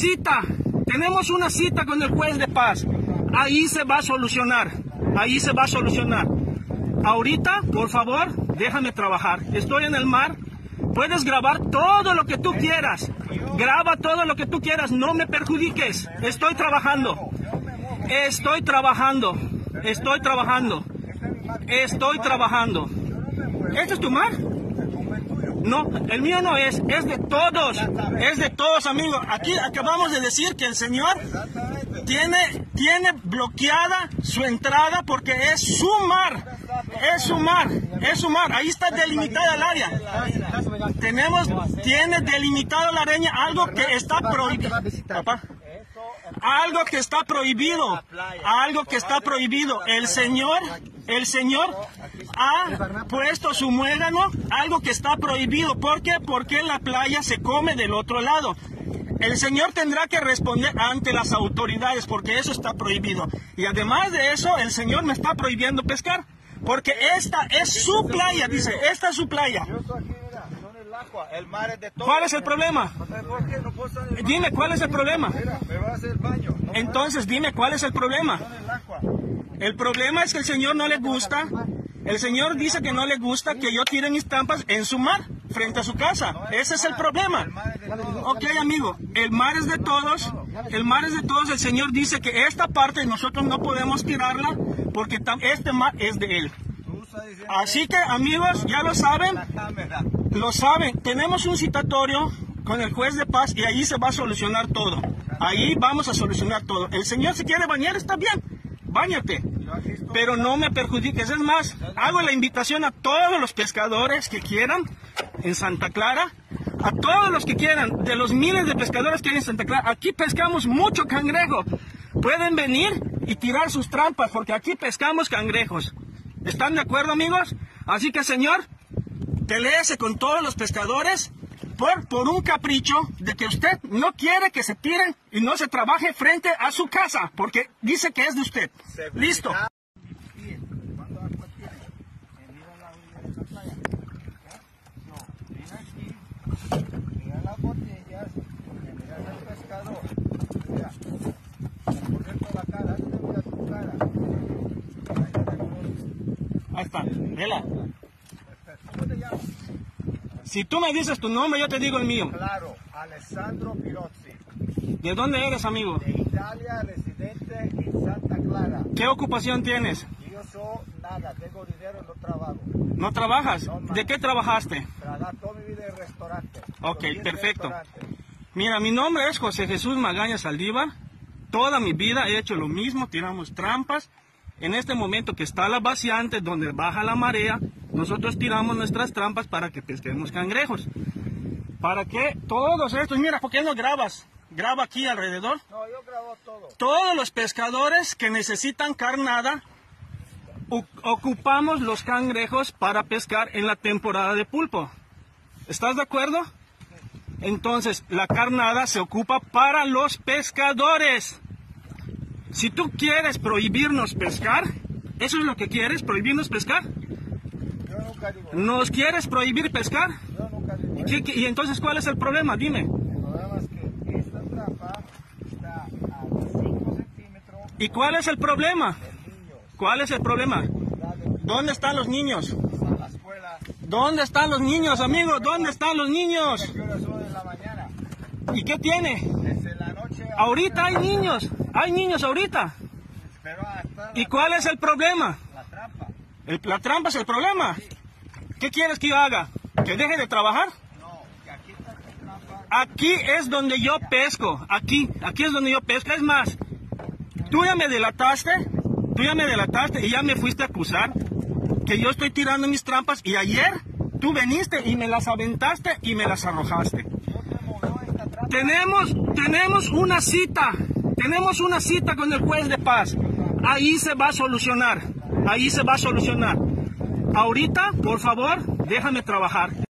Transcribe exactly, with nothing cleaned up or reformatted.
cita, tenemos una cita con el juez de paz. Ahí se va a solucionar, ahí se va a solucionar. Ahorita, por favor, déjame trabajar. Estoy en el mar, puedes grabar todo lo que tú quieras. Graba todo lo que tú quieras, no me perjudiques. Estoy trabajando, estoy trabajando, estoy trabajando, estoy trabajando. ¿Este es tu mar? No, el mío no es, es de todos, es de todos, amigos. Aquí acabamos de decir que el señor tiene, tiene bloqueada su entrada porque es su mar, es su mar, es su mar. Ahí está delimitada el área. Tenemos, tiene delimitada la área, algo que está prohibido. Papá. Algo que está prohibido, algo que está prohibido. El Señor, el Señor ha puesto su muégano, algo que está prohibido. ¿Por qué? Porque la playa se come del otro lado. El Señor tendrá que responder ante las autoridades porque eso está prohibido. Y además de eso, el Señor me está prohibiendo pescar porque esta es su playa, dice, esta es su playa. El mar es de todo. ¿Cuál es el problema? Dime, ¿cuál es el problema? Entonces, dime, ¿cuál es el problema? El problema es que el Señor no le gusta, el Señor dice que no le gusta que yo tire mis trampas en su mar, frente a su casa. Ese es el problema. Ok, amigo, el mar es de todos, el mar es de todos. El Señor dice que esta parte nosotros no podemos tirarla porque este mar es de Él. Así que, amigos, ya lo saben, lo saben. Tenemos un citatorio con el juez de paz y ahí se va a solucionar todo. Ahí vamos a solucionar todo. El Señor se quiere bañar, está bien, báñate, pero no me perjudiques. Es más, hago la invitación a todos los pescadores que quieran en Santa Clara, a todos los que quieran, de los miles de pescadores que hay en Santa Clara. Aquí pescamos mucho cangrejo. Pueden venir y tirar sus trampas porque aquí pescamos cangrejos. ¿Están de acuerdo, amigos? Así que, Señor, peleese con todos los pescadores por, por un capricho de que usted no quiere que se tiren y no se trabaje frente a su casa, porque dice que es de usted. Listo. Ahí está, vela. ¿Cómo te llamas? Si tú me dices tu nombre, yo te digo el mío. Claro, Alessandro Pirozzi. ¿De dónde eres, amigo? De Italia, residente en Santa Clara. ¿Qué ocupación tienes? Yo soy nada, tengo dinero, no trabajo. ¿No trabajas? No, ¿De qué trabajaste? Trabajo toda mi vida en restaurante. Ok, perfecto. Mira, mi nombre es José Jesús Magaña Saldívar. Toda mi vida he hecho lo mismo, tiramos trampas. En este momento que está la vaciante, donde baja la marea, nosotros tiramos nuestras trampas para que pesquemos cangrejos. ¿Para qué? Todos estos, mira, ¿por qué no grabas? Graba aquí alrededor. No, yo grabo todo. Todos los pescadores que necesitan carnada, ocupamos los cangrejos para pescar en la temporada de pulpo. ¿Estás de acuerdo? Entonces, la carnada se ocupa para los pescadores. Si tú quieres prohibirnos pescar, ¿eso es lo que quieres? ¿Prohibirnos pescar? Yo nunca digo. ¿Nos quieres prohibir pescar? Yo nunca digo. ¿Y, qué, y entonces cuál es el problema? Dime. El problema es que esta trampa está a cinco centímetros. ¿Y cuál es el problema? De niños. ¿Cuál es el problema? ¿Dónde están los niños? A la escuela. ¿Dónde están los niños, amigos? ¿Dónde están los niños? ¿Qué horas son de la mañana? ¿Y qué tiene? Desde la noche. Ahorita hay niños. Hay niños ahorita. Pero hasta ¿Y cuál es el problema? la trampa. El, la trampa es el problema. ¿Qué quieres que yo haga? ¿Que deje de trabajar? No, que aquí está la trampa. Aquí es donde yo pesco. Aquí, aquí es donde yo pesco. Es más, tú ya me delataste, tú ya me delataste y ya me fuiste a acusar que yo estoy tirando mis trampas y ayer tú viniste y me las aventaste y me las arrojaste. Tenemos, tenemos una cita, tenemos una cita con el juez de paz. Ahí se va a solucionar, ahí se va a solucionar. Ahorita, por favor, déjame trabajar.